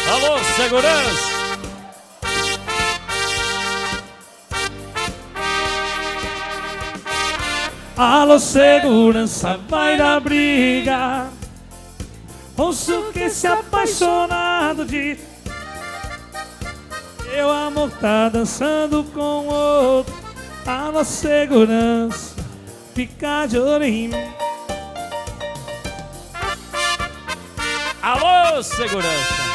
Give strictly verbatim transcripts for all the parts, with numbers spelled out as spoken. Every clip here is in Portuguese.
Alô, segurança! Alô, segurança, vai dar briga. Ouço que esse apaixonado diz: meu amor tá dançando com outro. Alô, segurança, fica de olho em mim. Alô, segurança!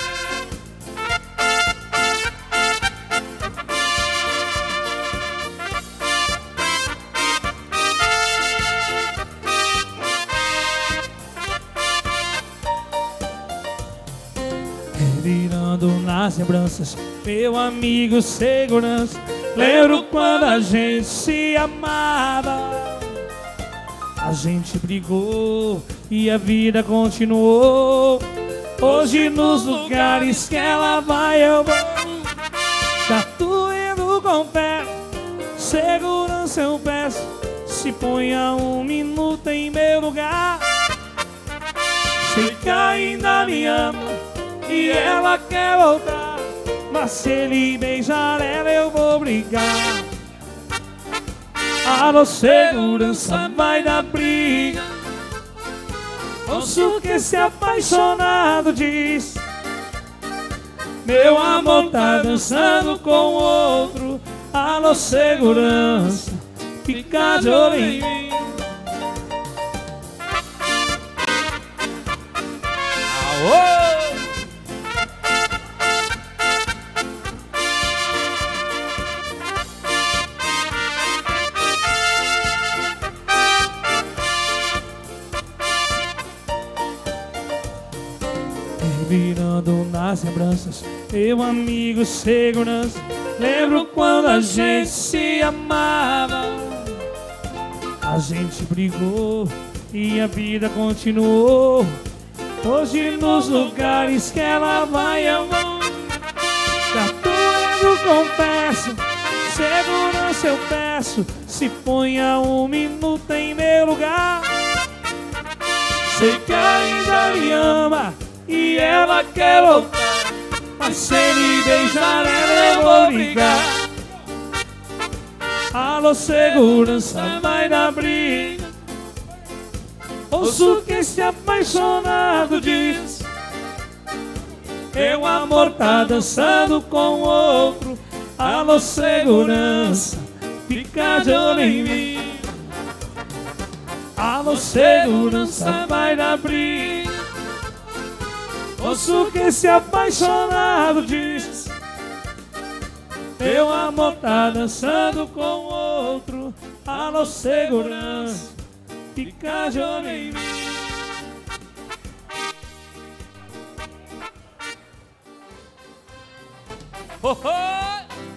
Revirando nas lembranças, meu amigo segurança, lembro quando a gente se amava. A gente brigou e a vida continuou. Hoje nos lugares que ela vai eu vou. Tá doendo, confesso, segurança eu peço, se ponha um minuto em meu lugar. Sei que ainda me ama e ela quer voltar, mas se ele beijar ela eu vou brigar. Alô, segurança, vai dar briga. Ouço que esse apaixonado diz: meu amor tá dançando com outro. Alô, segurança, fica de olho em mim. Alô! Virando nas lembranças, meu amigo segurança, lembro quando a gente se amava. A gente brigou e a vida continuou. Hoje nos lugares que ela vai eu vou. Tá doendo, confesso, segurança eu peço, se ponha um minuto em meu lugar. Sei que ainda me ama e ela quer voltar, mas se ele beijar ela eu vou brigar. Alô, segurança, vai dar briga. Ouço que esse apaixonado diz: meu amor tá dançando com outro. Alô, segurança, fica de olho em mim. Alô, segurança, vai dar briga. Ouço que esse apaixonado diz: meu amor tá dançando com outro. Alô, segurança, fica de olho em mim. Oh, oh!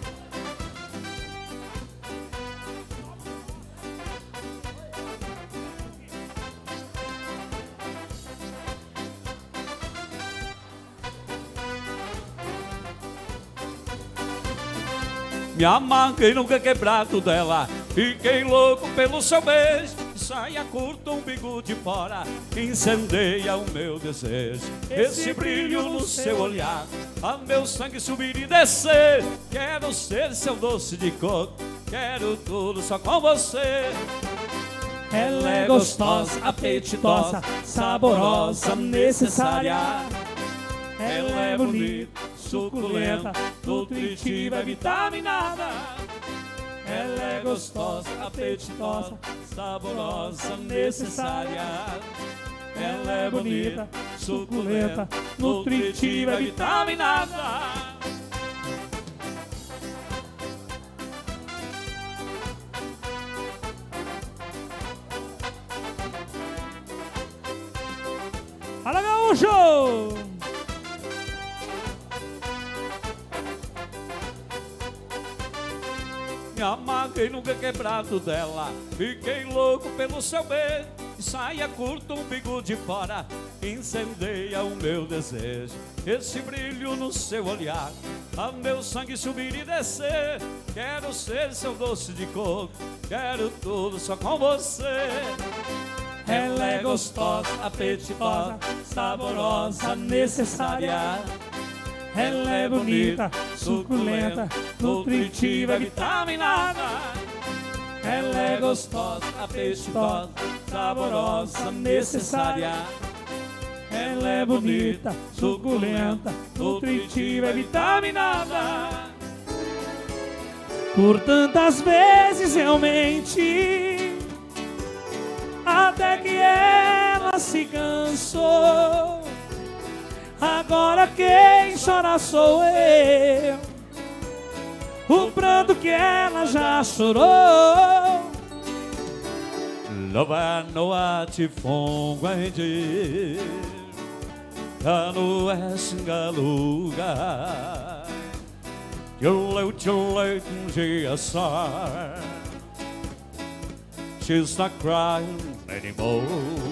Me amarguei no quebrado dela, fiquei louco pelo seu beijo. Saia curta, um bico de fora, incendeia o meu desejo. Esse brilho no seu olhar, a meu sangue subir e descer. Quero ser seu doce de coco, quero tudo só com você. Ela é gostosa, apetitosa, saborosa, necessária. Ela é bonita, suculenta, nutritiva e vitaminada. Ela é gostosa, apetitosa, saborosa, necessária. Ela é bonita, suculenta, nutritiva e vitaminada. Fala, gaúcho! Me amarguei no quebrado dela, fiquei louco pelo seu beijo. Saia curta, um bico de fora, incendeia o meu desejo. Esse brilho no seu olhar, a meu sangue subir e descer. Quero ser seu doce de coco, quero tudo só com você. Ela é gostosa, apetitosa, saborosa, necessária. Ela é bonita, suculenta, nutritiva, vitaminada. Ela é gostosa, apetitosa, saborosa, necessária. Ela é bonita, suculenta, nutritiva e vitaminada. Por tantas vezes eu menti, até que ela se cansou. Agora quem chora sou eu, o pranto que ela já chorou. Lova noa te fongo a gente, no é singaluga, tchuleu tchuleu um dia só. She's not crying anymore.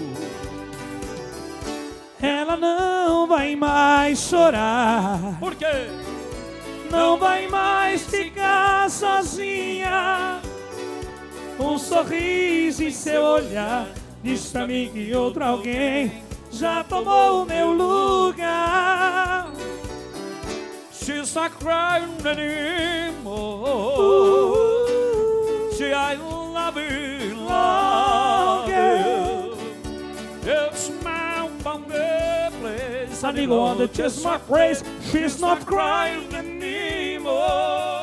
Ela não vai mais chorar. Por quê? Não vai mais ficar sozinha. Um sorriso em seu olhar diz pra mim que outro alguém já tomou o meu lugar. She's not crying anymore. Uh, She I love you, love love you. It's my bonga place. Amigo on the chestnut race, she's not crying anymore.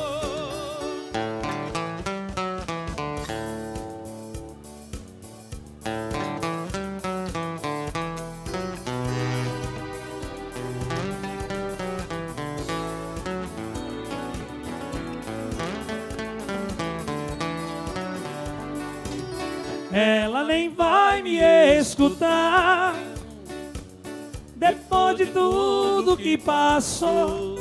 Ela nem vai me escutar. Depois de tudo que passou,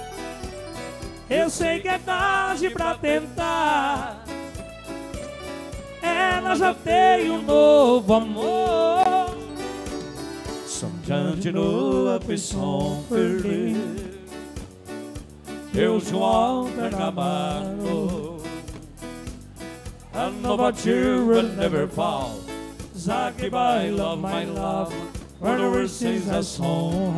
eu sei que é tarde pra tentar. Ela já tem um novo amor. Sonhante no aflição perder, eu João Bernamaro. I know that you will never fall. Zaki by love, my love, whenever sings a song.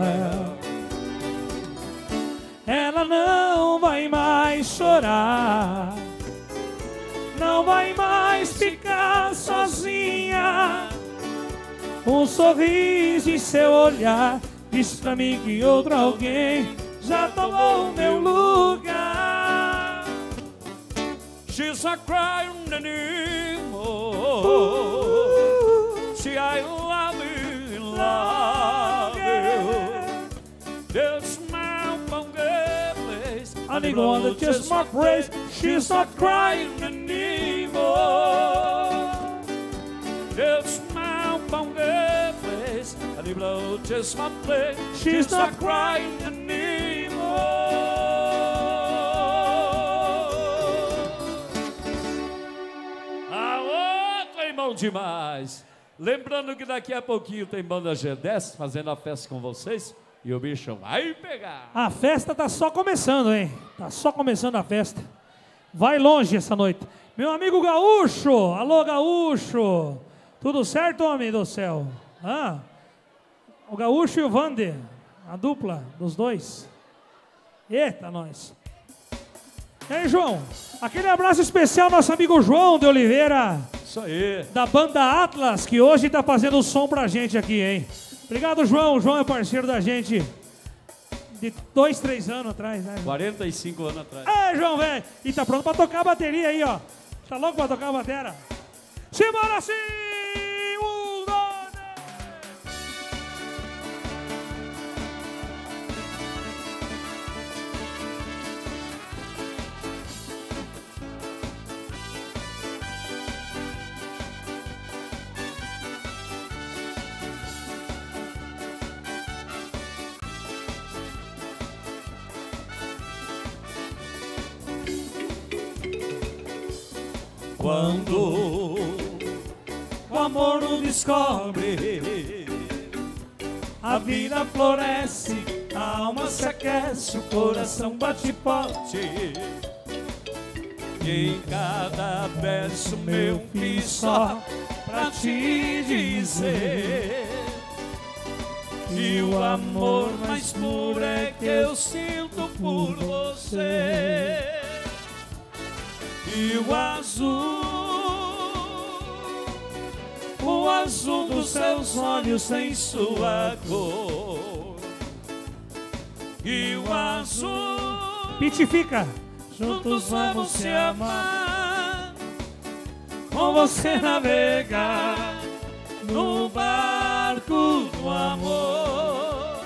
Ela não vai mais chorar, não vai mais ficar sozinha. Um sorriso em seu olhar diz pra mim que outro alguém já tomou o meu lugar. She's not crying anymore. Uh, She I love you, love you. This my bonga place. Amigo on the chestnut race, she's not crying anymore. This my bonga place. And he blow chestnut place. She's not crying anymore. Bom demais. Lembrando que daqui a pouquinho tem banda G dez fazendo a festa com vocês e o bicho vai pegar. A festa tá só começando, hein? Tá só começando a festa. Vai longe essa noite. Meu amigo Gaúcho, alô Gaúcho. Tudo certo, homem do céu? Ah, o Gaúcho e o Vander, a dupla dos dois. Eita, nós. E aí, João? Aquele abraço especial ao nosso amigo João de Oliveira. Isso aí. Da banda Atlas, que hoje tá fazendo o som pra gente aqui, hein? Obrigado, João. O João é parceiro da gente de dois, três anos atrás, né? quarenta e cinco anos atrás. É, João, velho. E tá pronto pra tocar a bateria aí, ó. Tá louco pra tocar a bateria? Simbora assim! Um, dois, Quando o amor nos descobre, a vida floresce, a alma se aquece, o coração bate forte. E em cada verso meu fiz só pra te dizer E o amor mais puro é que eu sinto por você. E o azul, o azul dos seus olhos tem sua cor. E o azul, Pitifica. juntos vamos se amar, com você navegar no barco do amor.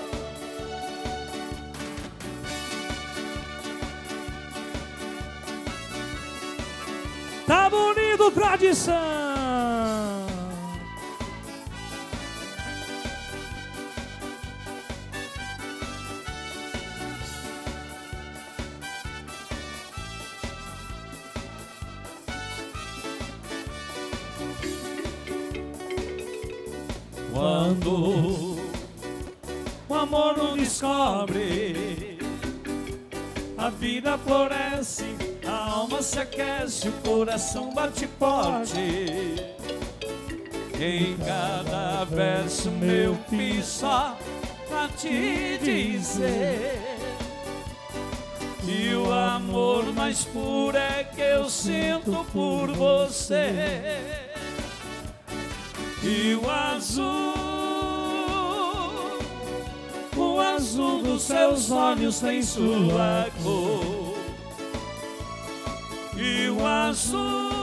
Tá bonito, tradição. Quando o amor não descobre, a vida floresce, a alma se aquece, o coração bate forte. Em cada verso meu fiz só pra te dizer. E o amor mais puro é que eu sinto por você. E o azul, o azul dos seus olhos tem sua cor. E o azul,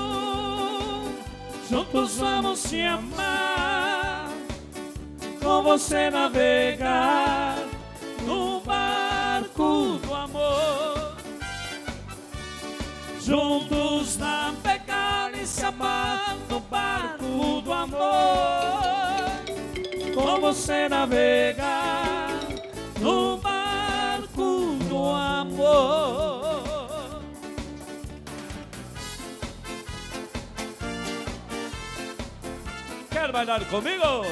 juntos vamos se amar, com você navegar no barco do amor. Juntos navegar e se amar no barco do amor. Com você navegar no barco do amor. Quer bailar comigo?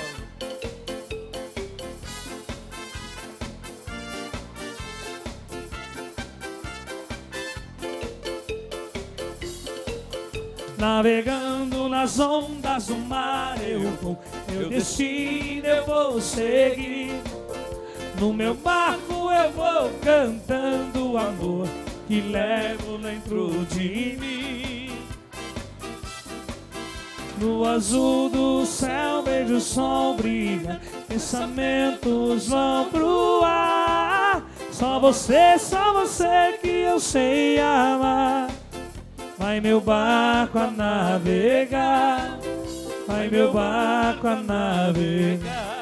Navegando nas ondas do mar eu vou, meu destino eu vou seguir. No meu barco eu vou cantando o amor que levo dentro de mim. No azul do céu vejo o sol brilhar, pensamentos vão pro ar. Só você, só você que eu sei amar. Vai meu barco a navegar, vai meu barco a navegar.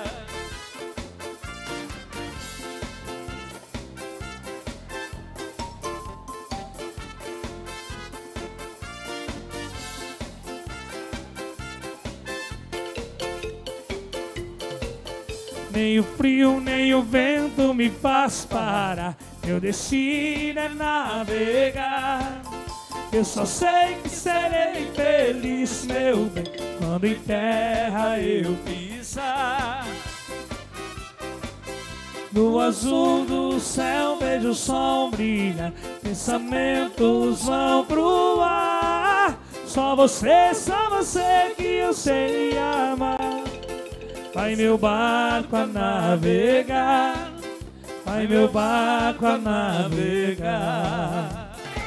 Nem o frio, nem o vento me faz parar, meu destino é navegar. Eu só sei que serei feliz, meu bem, quando em terra eu pisar. No azul do céu vejo o sol brilhar, pensamentos vão pro ar. Só você, só você que eu sei amar. Vai meu barco a navegar, vai meu barco a navegar.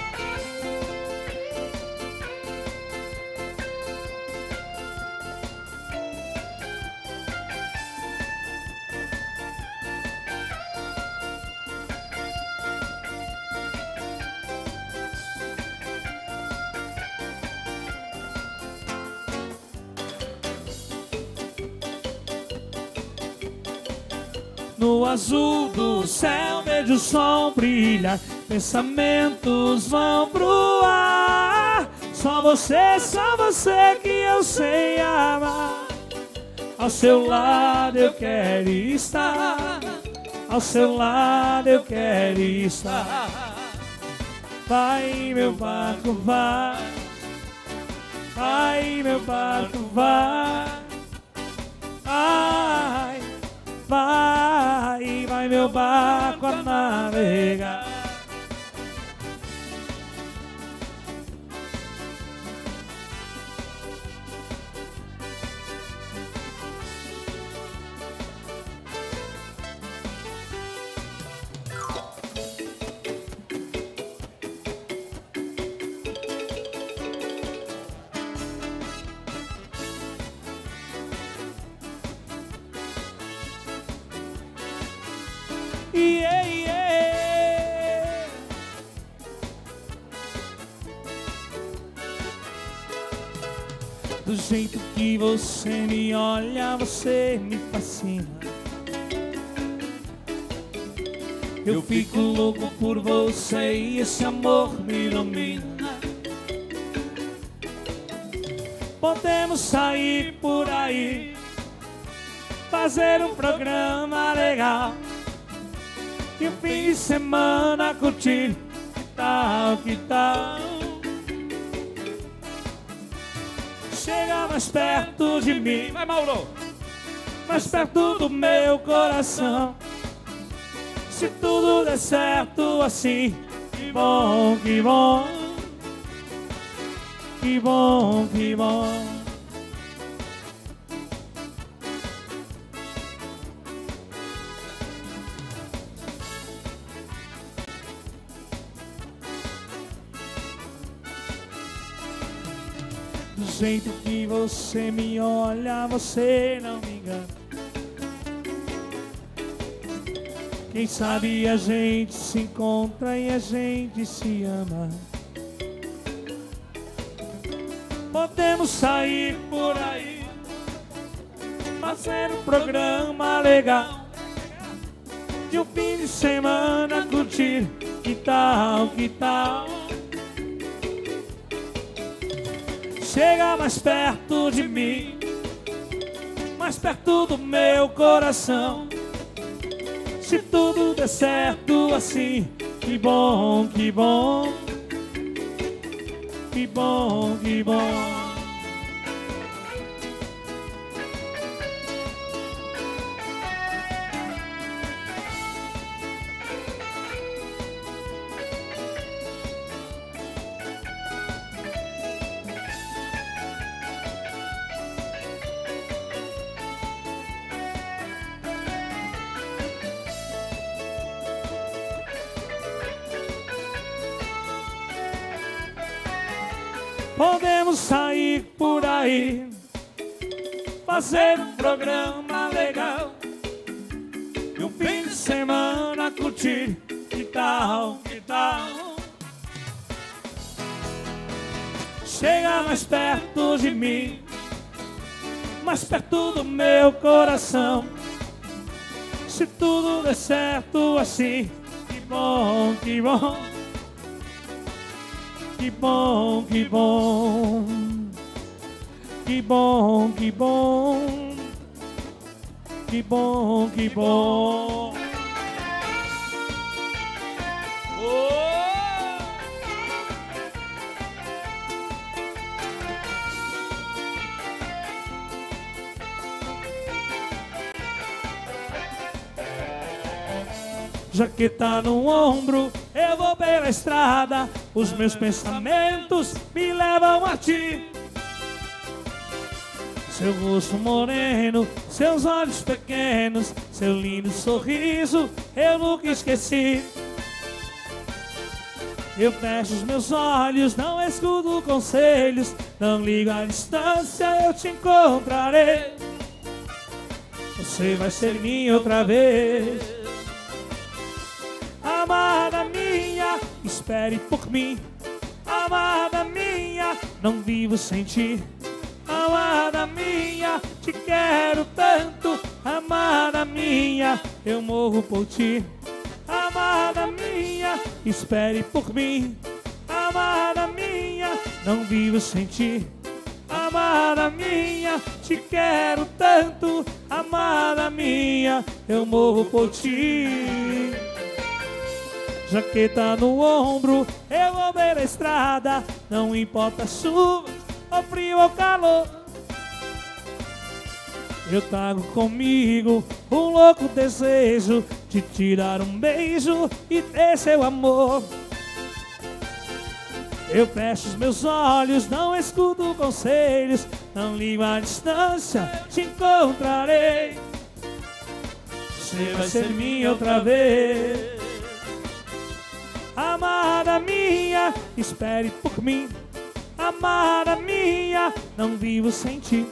No azul do céu vejo o sol brilhar, pensamentos vão pro ar. Só você, só você que eu sei amar. Ao seu lado eu quero estar, ao seu lado eu quero estar. Vai meu barco, vai, vai meu barco, vai, vai. Vai, vai meu barco a navegar. yeah, yeah. Do jeito que você me olha, você me fascina. Eu fico louco por você e esse amor me ilumina. Podemos sair por aí, fazer um programa legal e o fim de semana curtir. Que tal, que tal? Chega mais perto de mim, Vai, Mauro! mais perto do meu coração. Se tudo der certo assim, que bom, que bom, que bom, que bom. Do jeito que você me olha, você não me engana. Quem sabe a gente se encontra e a gente se ama. Podemos sair por aí, fazer um programa legal de um fim de semana curtir. Que tal, que tal? Chega mais perto de mim, mais perto do meu coração. Se tudo der certo assim, que bom, que bom, que bom, que bom. Podemos sair por aí, fazer um programa legal e um fim de semana curtir. Que tal, que tal? Chega mais perto de mim, mais perto do meu coração. Se tudo der certo assim, que bom, que bom. Que bom, que bom, que bom, que bom, que bom, que bom. Oh! Jaqueta no ombro, eu vou pela estrada. Os meus pensamentos me levam a ti. Seu rosto moreno, seus olhos pequenos, seu lindo sorriso, eu nunca esqueci. Eu fecho os meus olhos, não escuto conselhos, não ligo à distância, eu te encontrarei. Você vai ser minha outra vez. Amada minha, espere por mim. Amada minha, não vivo sem ti. Amada minha, te quero tanto. Amada minha, eu morro por ti. Amada minha, espere por mim. Amada minha, não vivo sem ti. Amada minha, te quero tanto. Amada minha, eu morro por ti. Jaqueta no ombro, eu vou pela estrada. Não importa a chuva, ou frio ou calor, eu trago comigo um louco desejo de te dar um beijo e ter seu amor. Eu fecho os meus olhos, não escuto conselhos, não ligo à distância, te encontrarei. Você vai ser minha outra vez. Amada minha, espere por mim. Amada minha, não vivo sem ti.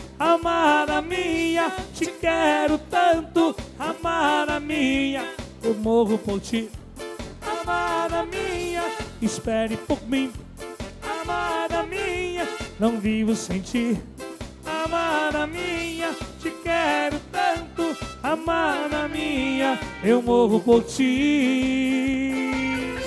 Amada minha, te quero tanto. Amada minha, oh, eu morro por ti. Amada minha, espere por mim. Amada minha, não vivo sem ti. Amada minha, te quero tanto. Amada minha, eu morro por ti.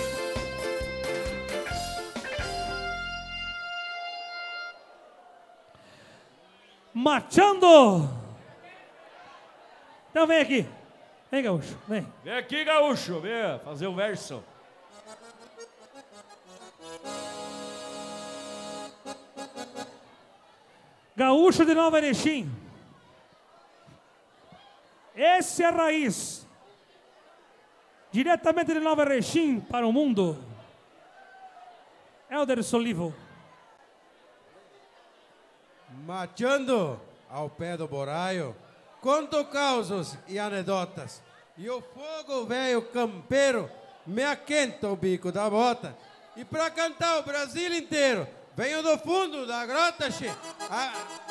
Machando! Então vem aqui. Vem, Gaúcho, vem. Vem aqui, Gaúcho, vem fazer o verso. Gaúcho de Nova Erechim. Esse é a raiz. Diretamente de Nova Erechim para o mundo. Helder Solivo. Machando ao pé do boraio, conto causos e anedotas. E o fogo velho campeiro me aquenta o bico da bota. E pra cantar o Brasil inteiro, venho do fundo da grota, che. Ah.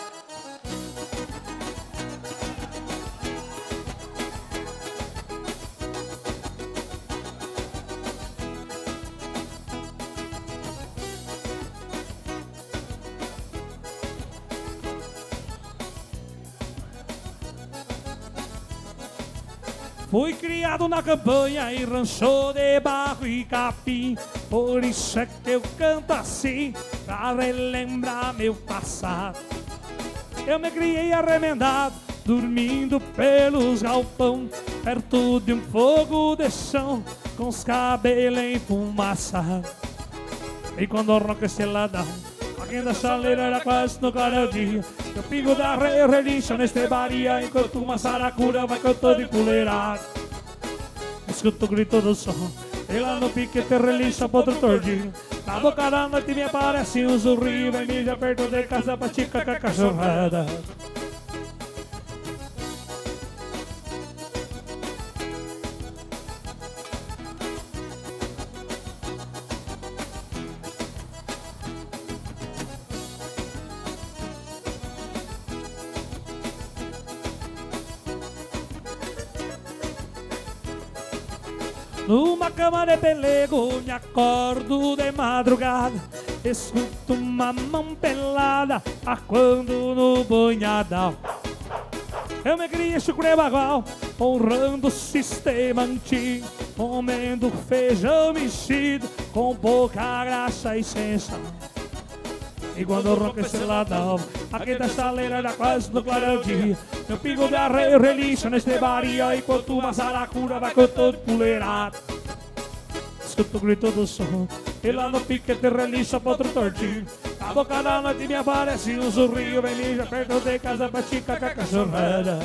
Fui criado na campanha e rancho de barro e capim. Por isso é que eu canto assim, pra relembrar meu passado. Eu me criei arremendado, dormindo pelos galpão, perto de um fogo de chão, com os cabelos enfumaçados. E quando o rock esteladão, alguém da chaleira era quase no claro dia. Eu pingo da rei relincha neste baria, enquanto uma saracura vai cantando e puleirada. Escuto o grito do som, e lá no piquete relincha outro tordinho. Na boca da noite me aparece um zurrinho, vem mijar perto de casa pra chica com a cachorrada. Numa cama de pelego me acordo de madrugada, escuto uma mão pelada aquando no banhadão. Eu me criei chucre bagual, honrando o sistema antigo, comendo feijão mexido com pouca graxa e sem sal. E quando rompe esse ladão, aqui da chaleira era quase no claro dia. Eu pingo de arreio relincha neste baria, enquanto uma saracura vai cantando puleirado. Escuto o grito do som, e lá no piquete relincha pra outro tortinho. Na boca da noite me aparece um zurrinho, vem lija perto de casa pra chica com a cachorrada.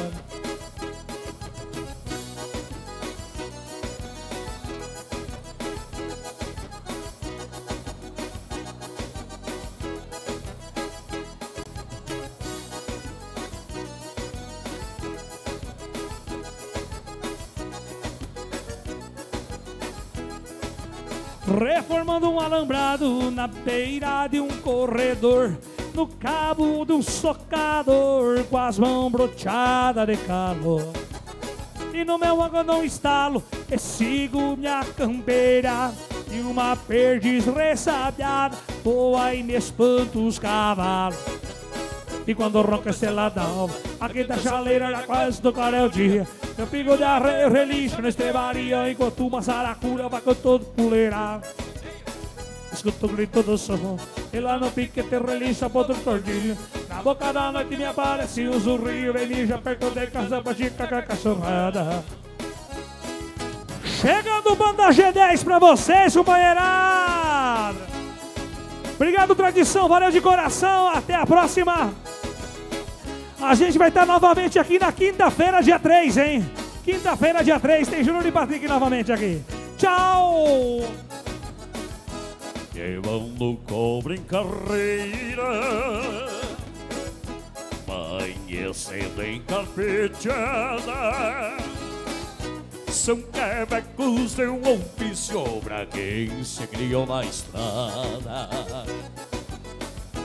Reformando um alambrado na beira de um corredor, no cabo de um socador, com as mãos broteadas de calor. E no meu ângulo não estalo, e sigo minha campeira, e uma perdiz ressabiada voa e me espanta os cavalos. E quando ronca esse ladão, aqui da chaleira era quase do claro dia. Eu pingo de arreio relincho na estrebaria, enquanto uma saracura vai com todo puleirado. Escuto o grito do som, e lá no piquete relincha pra outro tordilho. Na boca da noite me aparece um zurrinho, vem mija perto de casa pra chica com a cachorrada. Chegando o Banda G dez pra vocês, companheirada! Obrigado, tradição, valeu de coração, até a próxima! A gente vai estar novamente aqui na quinta-feira, dia três, hein? Quinta-feira, dia três, tem Júnior e Patrick novamente aqui. Tchau! Queimando cobra em carreira, amanhecendo em carpeteada. São quebecos de um ofício pra quem se criou na estrada.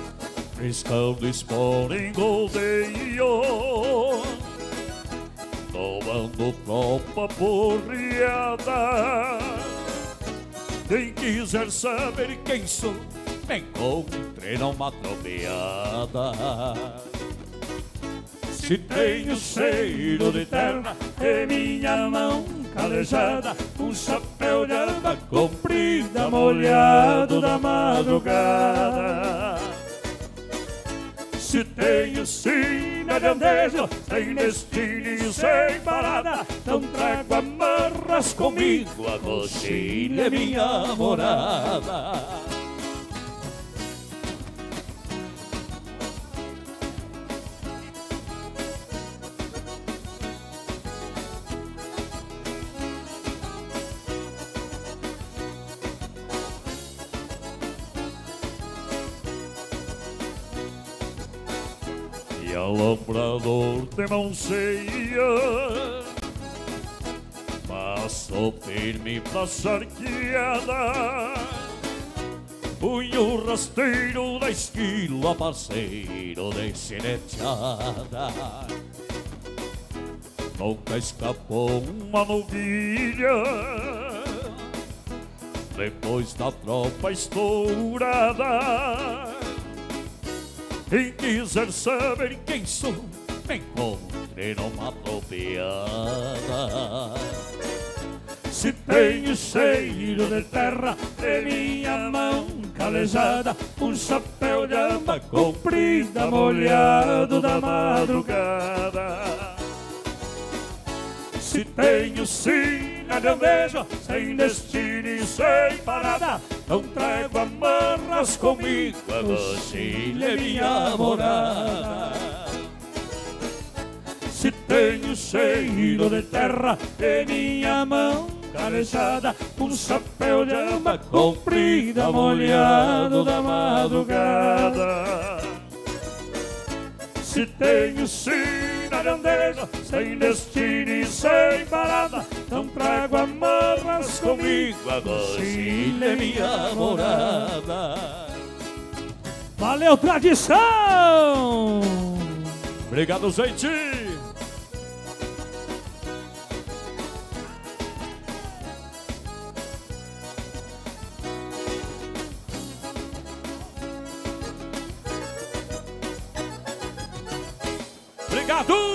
Riscando espora em goldeio, tomando tropa porreada. Quem quiser saber quem sou, me encontre numa tropeada. Se tenho cheiro de terra e minha mão calejada, um chapéu de aba comprida molhado da madrugada. Se tenho sina de andejo, sem destino e sem parada, não trago amarras comigo, a coxilha é minha morada. E alambrador de mão cheia, passo firme pra charqueada. Punho rasteiro da esquila, parceiro de chineteada. Nunca escapou uma novilha depois da tropa estourada. Quem quiser saber quem sou, me encontre numa tropeada. Se tenho cheiro de terra e minha mão calejada, um chapéu de aba comprida molhado da madrugada. Se tenho sina de andejo, sem destino e sem parada, não trago amarras comigo, a coxilha é minha morada. Se tenho cheiro de terra e minha mão calejada, um chapéu de aba comprida molhado da madrugada. Se tenho sina de andejo, sem destino e sem parada, não trago amarras comigo, a coxilha é minha morada. Valeu, tradição! Obrigado, gente! Obrigado!